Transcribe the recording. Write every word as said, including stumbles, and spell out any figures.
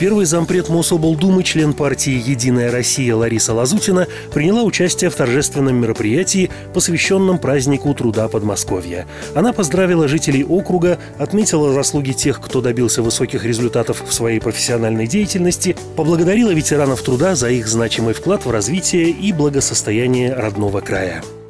Первый зампред Мособлдумы, член партии «Единая Россия» Лариса Лазутина приняла участие в торжественном мероприятии, посвященном празднику труда Подмосковья. Она поздравила жителей округа, отметила заслуги тех, кто добился высоких результатов в своей профессиональной деятельности, поблагодарила ветеранов труда за их значимый вклад в развитие и благосостояние родного края.